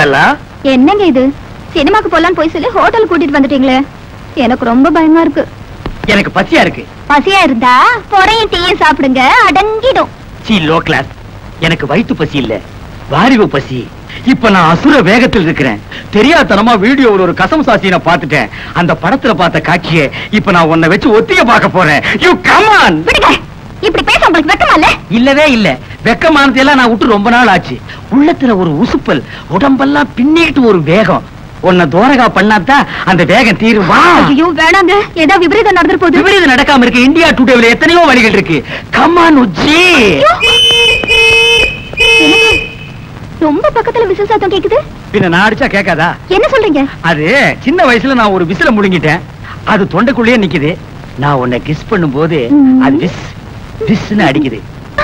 Stella. என்னங்க இது? சினிமாக்கு போலாம் போய் சொல்லி ஹோட்டல் கூட்டிட்டு வந்துட்டீங்களே. எனக்கு ரொம்ப பயமா இருக்கு. எனக்கு பசியா இருக்கு. பசியா இருந்தா பொறையும் டீயும் சாப்பிடுங்க, அடங்கிடும். சீ லோ கிளாஸ். எனக்கு வயிற்று பசி இல்ல, வாரிவு பசி. இப்ப நான் அசுர வேகத்தில் இருக்கிறேன். தெரியாதனமா வீடியோவில் ஒரு கசம் சாசியை பார்த்துட்டேன். அந்த படத்துல பார்த்த காட்சியை இப்ப நான் உன்னை வச்சு ஒத்திக பார்க்க போறேன். You come on. இப்படி பேச உங்களுக்கு வெக்கமா இல்ல? இல்லவே இல்ல. வெக்கமானதெல்லாம் நான் விட்டு ரொம்ப நாள் ஆச்சு. உள்ளத்துல ஒரு உசுப்பல், உடம்பெல்லாம் பின்னிட்டு ஒரு வேகம். உன்னை தோரகா பண்ணாதான் அந்த வேகம் தீருமா? ஐயோ வேணாங்க, ஏதோ விபரீதம் நடந்துற போகுது. விபரீதம் நடக்காம இருக்கு. இந்தியா டுடேல எத்தனையோ வழிகள் இருக்கு. Come on Ujji. ரொம்ப பக்கத்துல விசில் சத்தம் கேக்குது. பின்ன நான் அடிச்சா கேட்காதா? என்ன சொல்றீங்க? அது சின்ன வயசுல நான் ஒரு விசில முழுங்கிட்டேன். அது தொண்டைக்குள்ளேயே நிக்குது. நான் உன்னை கிஸ் பண்ணும் போது அது விஸ் விஸ்னு அடிக்குது.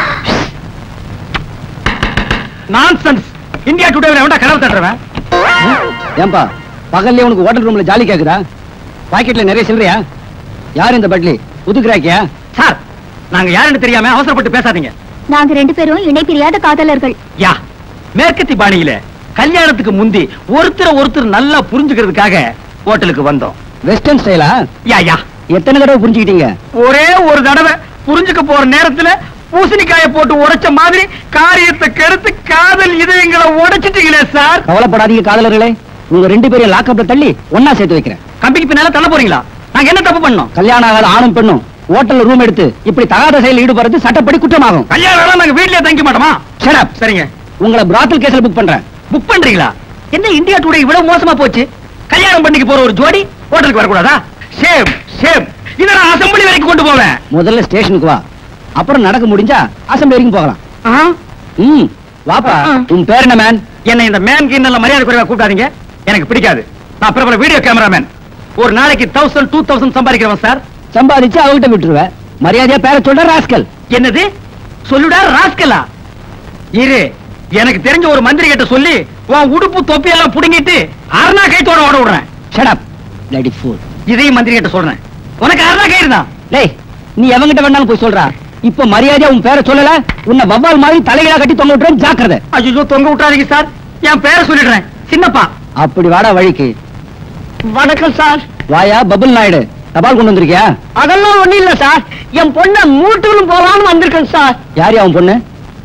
நான்சென்ஸ். இந்தியா டுடேல எவன்டா கனவு தட்டுறவன்? ஏன்பா பகல்ல உனக்கு ஹோட்டல் ரூம்ல ஜாலி கேக்குதா? பாக்கெட்ல நிறைய சில்லறையா? யார் இந்த பட்லி? புதுக்குறாக்கியா? சார், நாங்க யாருன்னு தெரியாம அவசரப்பட்டு பேசாதீங்க. நாங்க ரெண்டு பேரும் இணை பிரியாத காதலர்கள். யா, மேற்கத்தி பாணியில கல்யாணத்துக்கு முந்தி ஒருத்தர் நல்லா புரிஞ்சுக்கிறதுக்காக ஹோட்டலுக்கு வந்தோம். வெஸ்டர்ன் ஸ்டைலா? யா யா. எத்தனை தடவை புரிஞ்சுக்கிட்டீங்க? ஒரே ஒரு தடவை. புரிஞ்சுக்க போற நேரத்துல பூசணிக்காய போட்டு உடைச்ச மாதிரி காரியத்தை கெடுத்து காதல் இதயங்களை உடைச்சிட்டீங்களே சார். கவலைப்படாதீங்க காதலர்களே, உங்க ரெண்டு பேரையும் லாக்அப்ல தள்ளி ஒன்னா சேர்த்து வைக்கிறேன். கம்பிக்கு பின்னால தள்ள போறீங்களா? நாங்க என்ன தப்பு பண்ணோம்? கல்யாணம் ஆகாத ஆணும் பெண்ணும் ஹோட்டல்ல ரூம் எடுத்து இப்படி தகாத செயலில் ஈடுபடுறது சட்டப்படி குற்றமாகும். கல்யாணம் நாங்க வீட்லயே தங்க மாட்டோமா? Shut up. சரிங்க. உங்களை பிராத்தல் கேஸ்ல புக் பண்றேன். புக் பண்றீங்களா? என்ன இந்தியா டுடே இவ்வளவு மோசமா போச்சு? கல்யாணம் பண்ணிக்க போற ஒரு ஜோடி ஹோட்டலுக்கு வரக்கூடாதா? Shame shame. இத நான் அசெம்பிளி வரைக்கும் கொண்டு போவேன். முதல்ல ஸ்டேஷனுக்கு வா, அப்புறம் நடக்க முடிஞ்சா அசெம்பிளி வரைக்கும் போகலாம். வாப்பா. உன் பேர் என்ன மேன்? என்ன இந்த மேன் கிண்ணல மரியாதை குறைவா கூப்பிடாதீங்க. எனக்கு பிடிக்காது. நான் பிரபல வீடியோ கேமராமேன். ஒரு நாளைக்கு 1000 2000 சம்பாதிக்கிறவன் சார். சம்பாதிச்சு அவகிட்ட விட்டுருவேன். மரியாதையா பேர சொல்ற ராஸ்கல். என்னது சொல்லுடா ராஸ்கலா? இரு, எனக்கு தெரிஞ்ச ஒரு மந்திரி கிட்ட சொல்லி உன் உடுப்பு தொப்பி எல்லாம் புடுங்கிட்டு அருணா கைத்தோட ஓட விடுறேன். Shut up lady fool. இதையும் மந்திரி கிட்ட சொல்றேன். உனக்கு அருணா கயிறு தான். டேய், நீ எவங்கிட்ட வேணாலும் போய் சொல்றா. இப்ப மரியாதையா உன் பேரை சொல்லல, உன்னை வவ்வால் மாதிரி தலைகளா கட்டி தொங்க விட்டுறேன். ஜாக்கிரதை. ஐயோ, தொங்க விட்டுறாதீங்க சார். என் பேரை சொல்லிடுறேன், சின்னப்பா. அப்படி வாடா வழிக்கு. வணக்கம் சார். வாயா பபுல் நாயுடு, தபால் கொண்டு வந்திருக்கியா? அதெல்லாம் ஒண்ணு இல்ல சார். என் பொண்ண மூட்டுகளும் போலான்னு வந்திருக்கேன் சார். யாரையா உன் பொண்ணு?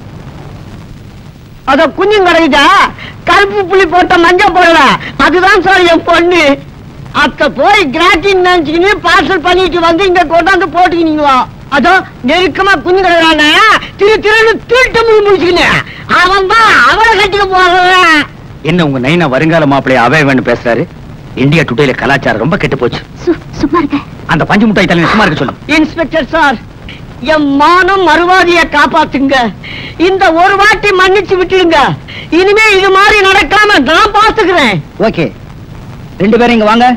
அத குஞ்சும் கிடைக்குதா? கருப்பு புள்ளி போட்ட மஞ்சள் போடல, அதுதான் சார் என் பொண்ணு. அத்த போய் கிராட்டின் நினைச்சுக்கின்னு பார்சல் பண்ணிட்டு வந்து இங்க கொண்டாந்து போட்டுக்கினீங்களா? அதோ நெருக்கமா குஞ்சு கிடக்குறானே, திருன்னு திருட்டு முடிச்சுக்கினு அவன் தான் அவளை கட்டிக்க போறான். என்ன உங்க நைனா வருங்கால மாப்பிள்ளைய அவைவன்னு பேசுறாரு? இந்தியா டுடேல கலாச்சாரம் ரொம்ப கெட்டு போச்சு. சும்மா இருக்க. அந்த பஞ்சு முட்டாய் தலைமை சும்மா இருக்க சொல்லு. இன்ஸ்பெக்டர் சார், என் மானம் மறுவாதிய காப்பாத்துங்க. இந்த ஒரு வாட்டி மன்னிச்சு விட்டுடுங்க. இனிமே இது மாதிரி நடக்காம நான் பாத்துக்கிறேன். ஓகே, ரெண்டு பேரும் இங்க வாங்க.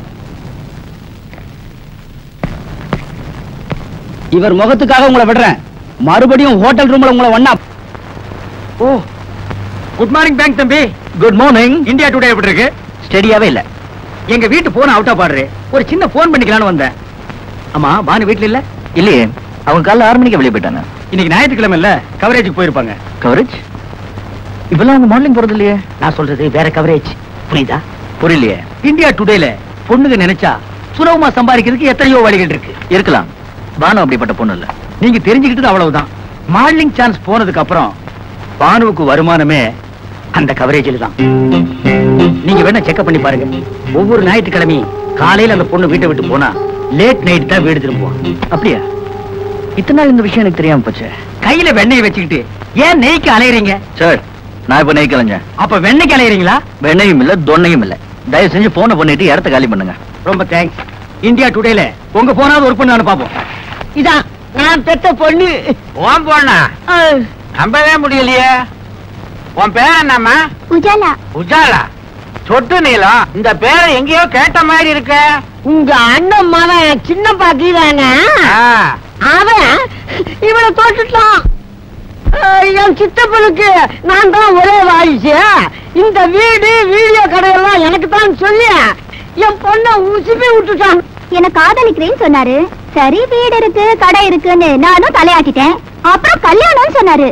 இவர் முகத்துக்காக உங்களை விடுறேன். மறுபடியும் ஹோட்டல் ரூம்ல உங்களை ஒண்ணா. ஓ, குட் மார்னிங் பேங்க் தம்பி. Good morning. இந்தியா டுடே எப்படி இருக்கு? ஸ்டெடியாவே இல்ல. எங்க வீட்டு போன அவுட்டா பாடுற, ஒரு சின்ன போன் பண்ணிக்கலாம்னு வந்தேன். ஆமா, பானு வீட்டுல இல்ல? இல்லையே, அவங்க காலைல 6 மணிக்கு வெளியே போயிட்டாங்க. இன்னைக்கு ஞாயிற்றுக்கிழமை இல்ல, கவரேஜுக்கு போயிருப்பாங்க. கவரேஜ்? இப்பெல்லாம் அவங்க மாடலிங் போறது இல்லையே. நான் சொல்றது வேற கவரேஜ், புரியுதா? புரியலையே. இந்தியா டுடேல பொண்ணுங்க நினைச்சா சுலபமா சம்பாதிக்கிறதுக்கு எத்தனையோ வழிகள் இருக்கு. இருக்கலாம், பானு அப்படிப்பட்ட பொண்ணு இல்ல. நீங்க தெரிஞ்சுக்கிட்டது அவ்வளவுதான். மாடலிங் சான்ஸ் போனதுக்கு அப்புறம் பானுவுக்கு வருமானமே அந்த கவரேஜில் தான். நீங்க வேணா செக்அப் பண்ணி பாருங்க. ஒவ்வொரு ஞாயிற்றுக்கிழமையும் காலையில அந்த பொண்ணு வீட்டை விட்டு போனா லேட் நைட் தான் வீடு திரும்புவோம். அப்படியா? இத்தனை நாள் இந்த விஷயம் எனக்கு தெரியாம போச்சு. கையில வெண்ணெய் வச்சுக்கிட்டு ஏன் நெய்க்கு அலையறீங்க? சார், நான் இப்ப நெய் கலைஞ்சேன். அப்ப வெண்ணெய்க்கு அலையறீங்களா? வெண்ணையும் இல்ல, தொன்னையும் இல்ல. தயவு செஞ்சு போனை பண்ணிட்டு இடத்த காலி பண்ணுங்க. ரொம்ப தேங்க்ஸ். இந்தியா டுடேல உங்க போனாவது ஒர்க் பண்ணு பாப்போம். இதான் நான் பெத்த பொண்ணு. ஓம் போனா நம்பவே முடியலையே. உன் பேர் என்னம்மா? உஜாலா. உஜாலா? சொட்டு நீளம். இந்த பேரை எங்கேயோ கேட்ட மாதிரி இருக்க. உங்க அண்ணன் மகன் சின்ன பாத்தீதானே, அவன் இவனை தோட்டுட்டான். என் சித்தப்பனுக்கு நான் தான் ஒரே வாரிசு. இந்த வீடு வீடியோ கடையெல்லாம் எனக்கு தான் சொல்லி என் பொண்ணை உசுப்பி விட்டுட்டான். என்ன காதலிக்கிறேன்னு சொன்னாரு. சரி, வீடு இருக்கு கடை இருக்குன்னு நானும் தலையாட்டிட்டேன். அப்புறம் கல்யாணம்னு சொன்னாரு.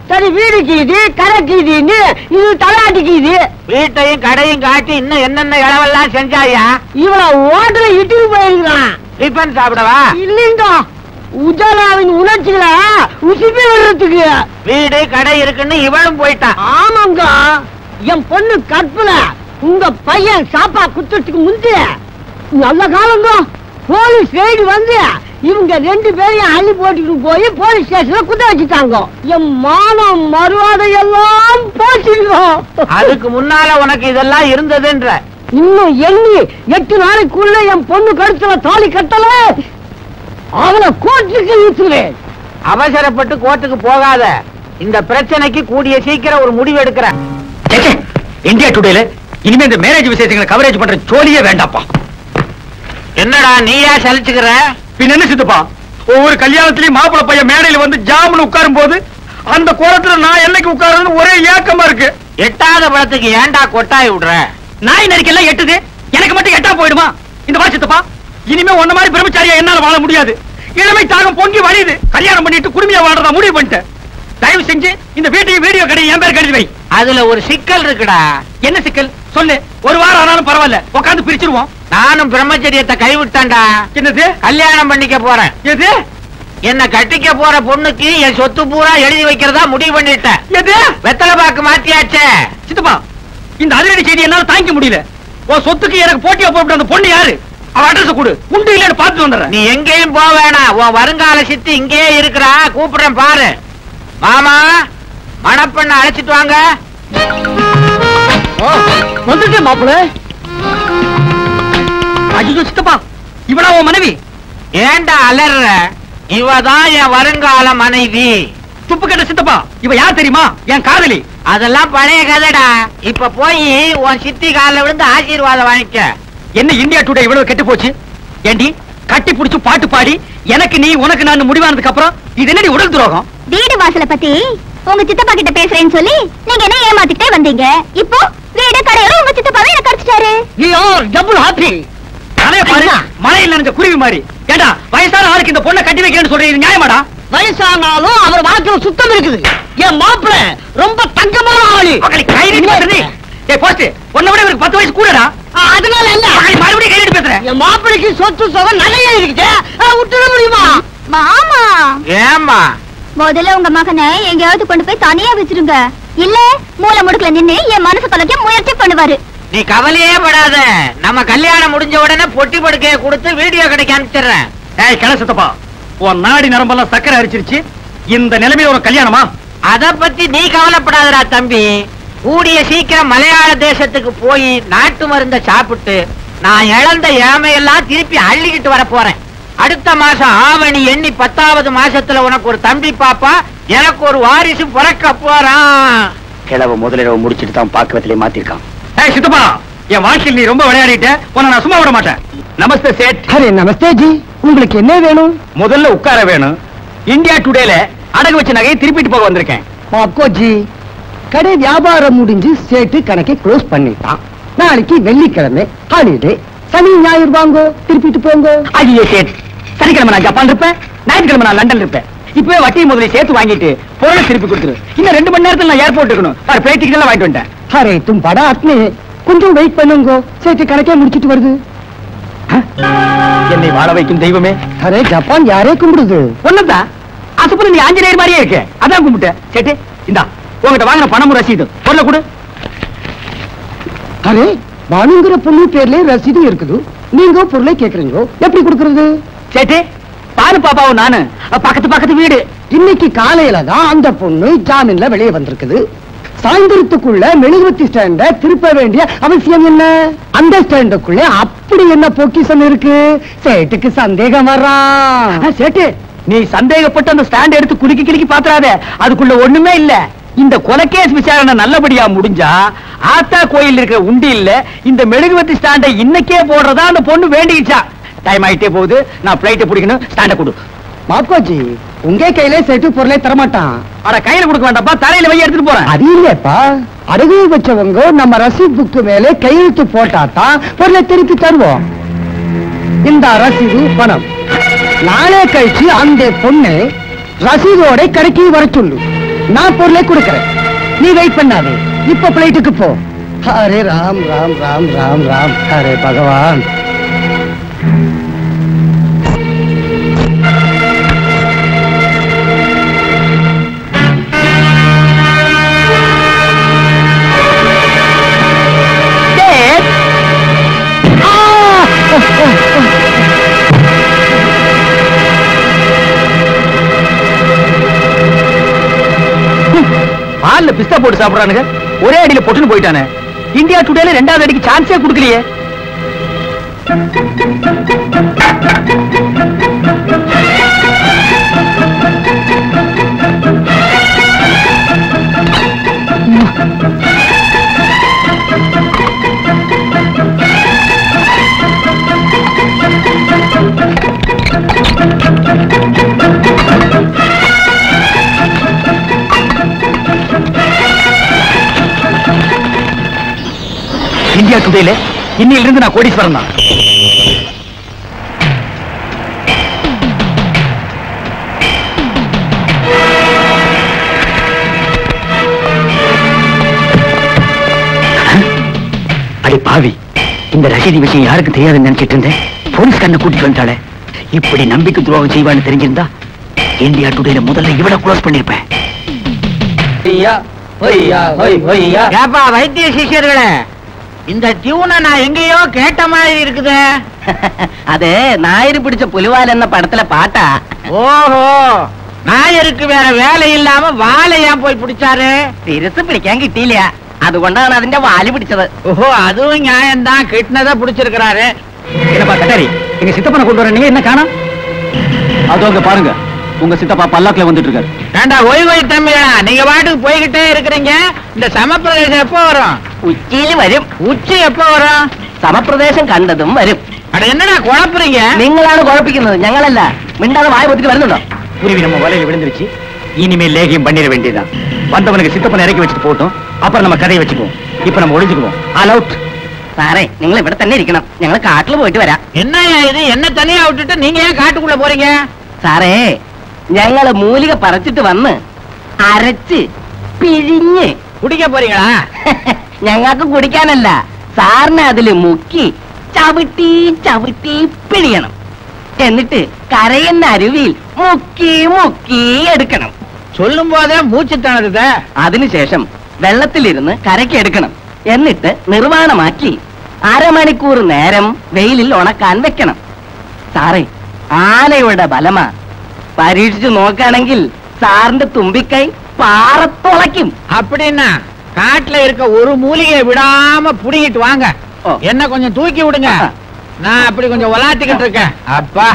சரி வீடு கீது கடை கீதுன்னு இது தலையாட்டி கீது. வீட்டையும் கடையும் காட்டி இன்னும் என்னென்ன இளவெல்லாம் செஞ்சாயா? இவ்வளவு ஹோட்டல இட்டுக்கு போயிருக்கான். டிஃபன் சாப்பிடவா? இல்லைங்க, உஜாலாவின் உணர்ச்சிகளை உசுப்பி வர்றதுக்கு. வீடு கடை இருக்குன்னு இவளும் போயிட்டான். ஆமாங்க, என் பொண்ணு கற்பல உங்க பையன் சாப்பா குத்துறதுக்கு முந்தி நல்ல காலங்க போலீஸ் ரைடு வந்து இவங்க 2 பேரையும் அள்ளி போட்டுட்டு போய் போலீஸ் ஸ்டேஷன்ல குத்த வச்சுட்டாங்க. என் மானம் மறுவாதை எல்லாம் போச்சுங்க. அதுக்கு முன்னால உனக்கு இதெல்லாம் இருந்ததுன்ற. இன்னும் எண்ணி 8 நாளைக்குள்ள என் பொண்ணு கழுத்துல தாலி கட்டல அவனை கோர்ட்டுக்கு இழுத்துவேன். அவசரப்பட்டு கோர்ட்டுக்கு போகாத. இந்த பிரச்சனைக்கு கூடிய சீக்கிரம் ஒரு முடிவு எடுக்கிறேன். இந்தியா டுடேல இனிமே இந்த மேரேஜ் விசேஷங்களை கவரேஜ் பண்ற ஜோலியே வேண்டாப்பா. என்னடா நீயா சலிச்சுக்கிற? பின்ன என்ன சித்தப்பா, ஒவ்வொரு கல்யாணத்திலயும் மாப்பிள்ளை பையன் மேடையில வந்து ஜாமுன்னு உட்காரும் போது அந்த கோலத்துல நான் என்னைக்கு உட்காருன்னு ஒரே ஏக்கமா இருக்கு. எட்டாத பழத்துக்கு ஏன்டா கொட்டாய் விடுற? நாய் நரிக்கெல்லாம் எட்டுது, எனக்கு மட்டும் எட்டா போயிடுமா? இந்த மாதிரி சித்தப்பா, இனிமே ஒன்ன மாதிரி பிரம்மச்சாரியா என்னால வாழ முடியாது. இளமை தாகம் பொங்கி வழியுது. கல்யாணம் பண்ணிட்டு குடுமையா வாழ்றதா முடிவு பண்ணிட்டேன். தயவு செஞ்சு இந்த வீட்டையும் வீடியோ கடையை என் பேர் கழுதி வை. அதுல ஒரு சிக்கல் இருக்குடா. என்ன சிக்கல் சொல்லு, ஒரு வாரம் ஆனாலும் பரவாயில்ல, உட்காந்து பிரிச்சிருவோம். நானும் பிரம்மச்சரியத்தை கைவிட்டான்டா. என்னது? கல்யாணம் பண்ணிக்க போறேன். எது? என்ன கட்டிக்க போற பொண்ணுக்கு என் சொத்து பூரா எழுதி வைக்கிறதா முடிவு பண்ணிட்டேன். எது? வெத்தலை பாக்கு மாத்தியாச்சே. சித்தப்பா, இந்த அதிரடி செய்தி என்னால தாங்கிக்க முடியல. உன் சொத்துக்கு எனக்கு போட்டியா போட்டு அந்த பொண்ணு யாரு? அவ அட்ரஸ் கொடு, உண்டு இல்லன்னு பார்த்து வந்துடுறேன். நீ எங்கேயும் போக வேணாம். உன் வருங்கால சித்தி இங்கேயே இருக்கிறா. கூப்பிடுறேன் பாரு. மாமா, மணப்பெண்ண அழைச்சிட்டு வாங்க. வந்துட்டு மாப்பிள்ள. ஐயோ சித்தப்பா, இவளா உன் மனைவி? ஏண்டா அலற? இவதான் என் வருங்கால மனைவி. துப்பு கட்ட சித்தப்பா, இவ யார் தெரியுமா? என் காதலி. அதெல்லாம் பழைய கதைடா. இப்ப போய் உன் சித்தி காலில் விழுந்து ஆசீர்வாதம் வாங்கிக்க. என்ன இந்தியா டுடே இவ்வளவு கெட்டு போச்சு? ஏண்டி கட்டி புடிச்சு பாட்டு பாடி எனக்கு நீ உனக்கு நான் முடிவானதுக்கு அப்புறம் இது என்னடி உடல் துரோகம்? வீடு வாசல பத்தி உங்க சித்தப்பா கிட்ட பேசுறேன்னு சொல்லி நீங்க என்ன ஏமாத்திட்டே வந்தீங்க. இப்போ வீடு கடையோட உங்க சித்தப்பாவே என்ன கடிச்சிட்டாரு. ஐயோ டபுள் ஹாப்பி. தலைய பாரு, மழையில் நனைஞ்ச குருவி மாதிரி. ஏண்டா வயசான ஆளுக்கு இந்த பொண்ணை கட்டி வைக்கிறேன்னு சொல்றீங்க, இது நியாயமாடா? வயசானாலும் அவர் வாழ்க்கையில சுத்தம் இருக்குது. என் மாப்பிள்ள ரொம்ப தங்கமான ஆளு. கை நீட்டி பேசுறீ? ஏய் போஸ்ட், உன்னை விட இவருக்கு 10 வயசு கூடடா. அதனால என்ன? மறுபடியும் கை நீட்டி பேசுறேன். என் மாப்பிளைக்கு சொத்து சுகம் நிறைய இருக்குது. விட்டுட முடியுமா? மாமா, ஏமா முதல்ல உங்க மகனை எங்கேயாவது கொண்டு போய் தனியா வச்சிருங்க. இல்ல மூல முடுக்குல நின்னு என் மனசு தொலைக்க முயற்சி பண்ணுவாரு. நீ கவலையே படாத. நம்ம கல்யாணம் முடிஞ்ச உடனே பொட்டி படுக்கைய கொடுத்து வீடியோ கடைக்கு அனுப்பிச்சிடுறேன். ஏய் கண சித்தப்பா, உன் நாடி நரம்பெல்லாம் சக்கரை அரிச்சிருச்சு. இந்த நிலைமையில ஒரு கல்யாணமா? அத பத்தி நீ கவலைப்படாதடா தம்பி. கூடிய சீக்கிரம் மலையாள தேசத்துக்கு போய் நாட்டு மருந்த சாப்பிட்டு நான் இழந்த ஏமையெல்லாம் திருப்பி அள்ளிக்கிட்டு வர போறேன். அடுத்த மாசம் ஆவணி எண்ணி 10வது மாசத்துல உனக்கு ஒரு தம்பி பாப்பா, எனக்கு ஒரு வாரிசு பிறக்க போறான். கிழவு முதலிரவு முடிச்சிட்டு தான் பாக்குவத்திலே மாத்திருக்கான். ஏய் சித்தப்பா, என் வாழ்க்கையில் நீ ரொம்ப விளையாடிட்ட. உன்னை நான் சும்மா விட மாட்டேன். நமஸ்தே சேட். அரே நமஸ்தே ஜி, உங்களுக்கு என்ன வேணும்? முதல்ல உட்கார வேணும். இந்தியா டுடேல அடகு வச்ச நகையை திருப்பிட்டு போக வந்திருக்கேன். பாப்கோ ஜி, கடை வியாபாரம் முடிஞ்சு சேட்டு கணக்கை க்ளோஸ் பண்ணிட்டான். நாளைக்கு வெள்ளிக்கிழமை ஹாலிடே. சனி ஞாயிறு வாங்கோ, திருப்பிட்டு போங்க. ஐயே சேட், சனிக்கிழமை நான் ஜப்பான் இருப்பேன், ஞாயிற்றுக்கிழமை நான் லண்டன் இருப்பேன். இப்பவே வட்டி முதல்ல சேர்த்து வாங்கிட்டு பொருளை திருப்பி கொடுத்துரு. இன்னும் 2 மணி நேரத்தில் நான் ஏர்போர்ட் இருக்கணும். பிளைட் டிக்கெட் எல்லாம் வாங்கிட்டு வந்துட்டேன். அரே தும் படா அட்னே, கொஞ்சம் வெயிட் பண்ணுங்க. சேட்டு கணக்கே முடிச்சிட்டு வருது. என்னை வாழ வைக்கும் தெய்வமே. அரே ஜப்பான் யாரே கும்பிடுது? ஒண்ணுதான் அசுப்புல நீ ஆஞ்சநேயர் மாதிரியே இருக்கு, அதான் கும்பிட்ட. சேட்டு இந்தா உங்ககிட்ட வாங்கின பணமும் ரசீது பொருளை கொடு. அரே பானுங்கிற பொண்ணு பேர்ல ரசீது இருக்குது, நீங்க பொருளை கேக்குறீங்க, எப்படி கொடுக்கறது? சேட்டு பாரு பாப்பாவும் நானு பக்கத்து பக்கத்து வீடு. இன்னைக்கு காலையில தான் அந்த பொண்ணு ஜாமீன்ல வெளியே வந்திருக்குது. சாயந்தரத்துக்குள்ள மெழுகுவத்தி ஸ்டாண்ட திருப்ப வேண்டிய அவசியம் என்ன? அந்த ஸ்டாண்டுக்குள்ள அப்படி என்ன பொக்கிஷம் இருக்கு? சேட்டுக்கு சந்தேகம் வர்றான். சேட்டு நீ சந்தேகப்பட்டு அந்த ஸ்டாண்ட் எடுத்து குலுக்கி கிளிக்கி பாத்துறாத, அதுக்குள்ள ஒண்ணுமே இல்ல. இந்த கொலைகேஸ் விசாரணை நல்லபடியா முடிஞ்சா ஆத்தா கோயில் இருக்கிற உண்டி இல்ல இந்த மெழுகுவத்தி ஸ்டாண்டை இன்னைக்கே போடுறதா அந்த பொண்ணு வேண்டிச்சா. டைம் ஆயிட்டே போகுது, நான் பிளைட்டை பிடிக்கணும். ஸ்டாண்ட கொடு. மாப்கோஜி, உங்க கையில சேட்டு பொருளை தரமாட்டான். அட கையில கொடுக்க வேண்டாப்பா, தலையில வை எடுத்துட்டு போறேன். அது இல்லப்பா, அடகு வச்சவங்க நம்ம ரசீது புக்கு மேல கையெழுத்து போட்டாதான் பொருளை திருப்பி தருவோம். இந்த ரசீது பணம் நாளே கழிச்சு அந்த பொண்ணு ரசீதோட கடைக்கு வர சொல்லு. நான் பொருளை கொடுக்கறேன், நீ வெயிட் பண்ணாதே, இப்ப பிளைட்டுக்கு போ. ஹரே ராம் ராம் ராம் ராம் ராம், ஹரே பகவான். பால்ல பிஸ்தா போட்டு சாப்பிடுறானுங்க, ஒரே அடியில பொட்டுன்னு போயிட்டானே. இந்தியா டுடேல 2வது அடிக்கு சான்ஸே கொடுக்கலையே. இந்தியா டுடேல இன்னிலிருந்து நான் கோடீஸ்வரன் தான். அடி பாவி, இந்த ரசீதி விஷயம் யாருக்கு தெரியாதுன்னு நினைச்சிட்டு இருந்தேன். போலீஸ் கண்ணை கூட்டிட்டு வந்துட்டாளே. இப்படி நம்பிக்கை துரோகம் செய்வான்னு தெரிஞ்சிருந்தா இந்தியா டுடேல முதல்ல இவ்வளவு க்ளோஸ் பண்ணிருப்பேன். வைத்திய சிஷியர்களே, இந்த டியூனை நான் எங்கேயோ கேட்ட மாதிரி இருக்குது. அது ஞாயிறு பிடிச்ச புலிவால் என்ன படத்துல பாட்டா? ஓஹோ, ஞாயிறுக்கு வேற வேலை இல்லாம வாழை ஏன் போய் பிடிச்சாரு? തിരിച്ച് പിടിക്കാൻ കിട്ടിയില്ല, അതുകൊണ്ടാണ് അതിന്റെ വാല് പിടിച്ചത്. ஓஹோ, அதுவும் நியாயம்தான். கிட்னதை பிடிச்சிருக்கிறாரு. என்னப்பா கட்டாரி, எங்க சித்தப்பனை கொண்டு வர நீங்க என்ன காணோம்? அதோ அங்க பாருங்க, உங்க சித்தப்பா பல்லாக்குல வந்துட்டு இருக்காரு. ஏண்டா ஓய்வு தம்பியா, நீங்க பாட்டுக்கு போய்கிட்டே இருக்கிறீங்க. இந்த சமப்பிரதேசம் எப்போ வரும்? ഉച്ചയിൽ വരും. உச்சி எப்போ வரும்? സമപ്രദേശം കണ്ടതും വരും. அட என்னடா குழப்புறீங்க? നിങ്ങളാണ് കുഴപ്പിക്കുന്നത്, ഞങ്ങളല്ല. മിണ്ടാതെ വായ പൊത്തിട്ട് വരുന്നുണ്ടോ? குருவி நம்ம வலையில விழுந்துருச்சு, இனிமேல் லேகியம் பண்ணிட வேண்டியதான். வந்தவனுக்கு சித்தப்பனை இறக்கி வச்சுட்டு போட்டோம், அப்புறம் நம்ம கதையை வச்சுக்குவோம். இப்ப நம்ம ஒளிஞ்சுக்குவோம். All out. സാറേ, നിങ്ങൾ ഇവിടെ തന്നെ ഇരിക്കണം, ഞങ്ങൾ കാട്ടിൽ പോയിട്ട് വരാം. என்னய்யா இது, என்ன தனியா விட்டுட்டு நீங்க ஏன் காட்டுக்குள்ள போறீங்க? സാറേ, ഞങ്ങള് മൂലിക പറിച്ചിട്ട് വന്ന് അരച്ച് പിഴിഞ്ഞ് குடிக்க போறீங்களா? ഞങ്ങൾക്ക് കുടിക്കാനല്ല, സാറിനെ അതില് മുക്കി ചവിട്ടി ചവിട്ടി പിഴിയണം. എന്നിട്ട് കരയുന്ന അരുവിയിൽ മുക്കി മുക്കി എടുക്കണം. சொல்லும் போதே மூச்சு திணறுது. അതിനുശേഷം വെള്ളത്തിലിരുന്ന് കരയ്ക്ക് എടുക്കണം. എന്നിട്ട് നിർവാണമാക്കി അരമണിക്കൂർ നേരം വെയിലിൽ ഉണക്കാൻ വെക്കണം. സാറേ, ആനയുടെ ബലമാ. പരീക്ഷിച്ചു നോക്കുകയാണെങ്കിൽ സാറിന്റെ തുമ്പിക്കൈ പാറത്തുളയ്ക്കും. அப்படின்னா காட்டுல இருக்க ஒரு மூலிகையை விடாம புடிங்கிட்டு வாங்க. என்ன கொஞ்சம் தூக்கி விடுங்க, நான் அப்படி கொஞ்சம் விளாத்திக்கிட்டு இருக்கேன். அப்பா,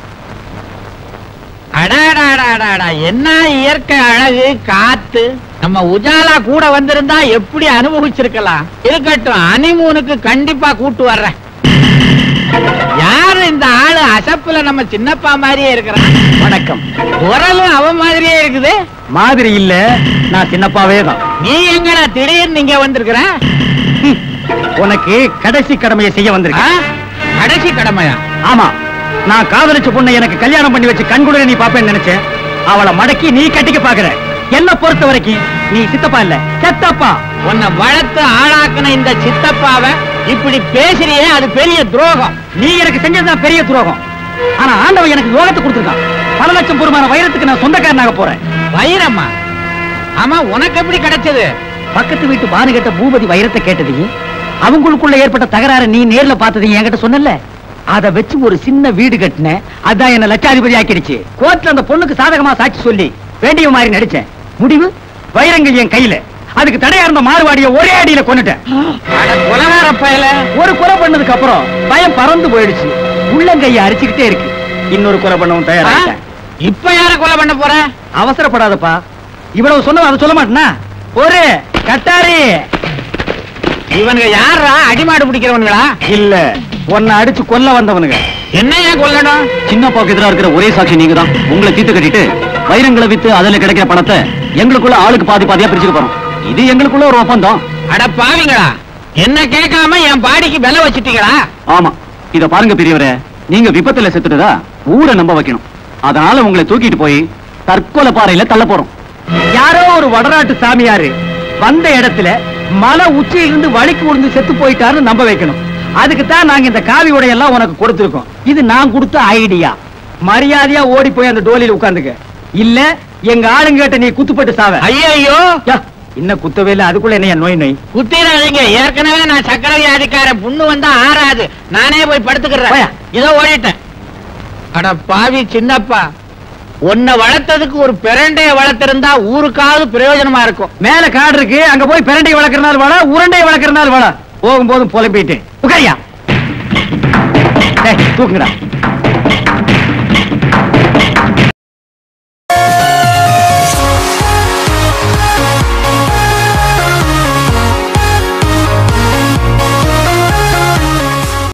அடாடாடாடாடா, என்ன இயற்கை அழகு, காத்து. நம்ம உஜாலா கூட வந்திருந்தா எப்படி அனுபவிச்சிருக்கலாம். இருக்கட்டும், ஹனிமூனுக்கு கண்டிப்பா கூட்டு வர்றேன். யாரு இந்த ஆளு? அசப்புல நம்ம சின்னப்பா மாதிரியே இருக்கிறான். வணக்கம். குரலும் அவன் மாதிரியே இருக்குது. மாதிரி இல்ல, நான் சின்னப்பாவே தான். நீ எங்கடா திடீர்னு இங்க வந்திருக்கிற? உனக்கு கடைசி கடமையை செய்ய வந்திருக்கேன். கடைசி கடமையா? ஆமா, நான் காதலிச்ச பொண்ணை எனக்கு கல்யாணம் பண்ணி வச்சு கண்குள்ள நீ பாப்பேன்னு நினைச்சேன். அவளை மடக்கி நீ கட்டிக்க பாக்குற. என்ன பொறுத்த வரைக்கும் நீ சித்தப்பா இல்ல, செத்தப்பா. உன்னை வளர்த்து ஆளாக்குன இந்த சித்தப்பாவை இப்படி பேசுறியே, அது பெரிய துரோகம். நீ எனக்கு செஞ்சதுதான் பெரிய துரோகம். ஆனா ஆண்டவன் எனக்கு யோகத்தை கொடுத்திருக்கான். பல லட்சம் பொறுமான வைரத்துக்கு நான் சொந்தக்காரனாக போறேன். வைரம்மா? ஆமா, உனக்கு எப்படி கிடைச்சது? பக்கத்து வீட்டு பானுகிட்ட பூபதி வைரத்தை கேட்டதையும் அவங்களுக்குள்ள ஏற்பட்ட தகராறு நீ நேர்ல பார்த்ததையும் என்கிட்ட சொன்னல. அதை வச்சு ஒரு சின்ன வீடு கட்டினேன். அதான் என்ன லட்சாதிபதி ஆக்கிடுச்சு. கோர்ட்ல அந்த பொண்ணுக்கு சாதகமா சாட்சி சொல்லி வேண்டிய மாதிரி நடிச்சேன். முடிவு, வைரங்கள் என் கையில. அதுக்கு தடையா இருந்த மாறுவாடிய ஒரே அடியில கொன்னுட்டேன். கொலகார பயல. ஒரு கொலை பண்ணதுக்கு அப்புறம் பயம் பறந்து போயிடுச்சு. உள்ளங்கையை அரிச்சுக்கிட்டே இருக்கு. இன்னொரு கொலை பண்ணவும் தயாராகிட்டேன். இப்ப யார கொலை பண்ண போற? அவசரப்படாதப்பா. இவ்வளவு சொன்ன அதை சொல்ல மாட்டேனா? ஒரு கட்டாரி. இவனுங்க யாரா? அடிமாடு பிடிக்கிறவனுங்களா? இல்ல, உன்னை அடிச்சு கொல்ல வந்தவனுங்க. என்ன ஏன் கொல்லணும்? சின்னப்பாக்கு எதிராக இருக்கிற ஒரே சாட்சி நீங்க தான். உங்களை தீர்த்து கட்டிட்டு வைரங்களை வித்து அதுல கிடைக்கிற பணத்தை எங்களுக்குள்ள ஆளுக்கு பாதி பாதியா பிரிச்சுக்க போறோம். இது எங்களுக்குள்ள ஒரு ஒப்பந்தம். அட பாவிங்களா, என்ன கேட்காம என் பாடிக்கு விலை வச்சுட்டீங்களா? ஆமா, இத பாருங்க பெரியவரே, நீங்க விபத்துல செத்துட்டதா ஊரை நம்ப வைக்கணும். அதனால உங்களை தூக்கிட்டு போய் தற்கொலை பாறையில தள்ள போறோம். யாரோ ஒரு வடநாட்டு சாமியாரு வந்த இடத்துல மலை உச்சியிலிருந்து வலிக்கு விழுந்து செத்து போயிட்டாருன்னு நம்ப வைக்கணும். அதுக்கு தான் நாங்க இந்த காவி உடையெல்லாம் உனக்கு கொடுத்திருக்கோம். இது நான் கொடுத்த ஐடியா. மரியாதையா ஓடி போய் அந்த டோலியில உட்கார்ந்துக்க. இல்ல எங்க ஆளுங்கிட்ட நீ குத்துப்பட்டு சாவ. ஐயோ இன்னும் குத்தவே இல்ல, அதுக்குள்ள என்ன நோய் நோய் குத்திராதீங்க. ஏற்கனவே நான் சக்கரை வியாதிக்கார புண்ணு வந்தா ஆறாது. நானே போய் படுத்துக்கிறேன். இதோ ஓடிட்டேன். அட பாவி சின்னப்பா, உன்னை வளர்த்ததுக்கு ஒரு பிரண்டைய வளர்த்திருந்தா ஊருக்காவது பிரயோஜனமா இருக்கும். மேல காடு இருக்கு, அங்க போய் பிரண்டையை வளர்க்கறனால வள, உருண்டையை வளர்க்கறனால வள. போகும்போதும் புலம்பிட்டு உட்காரியா தூக்குங்கடா.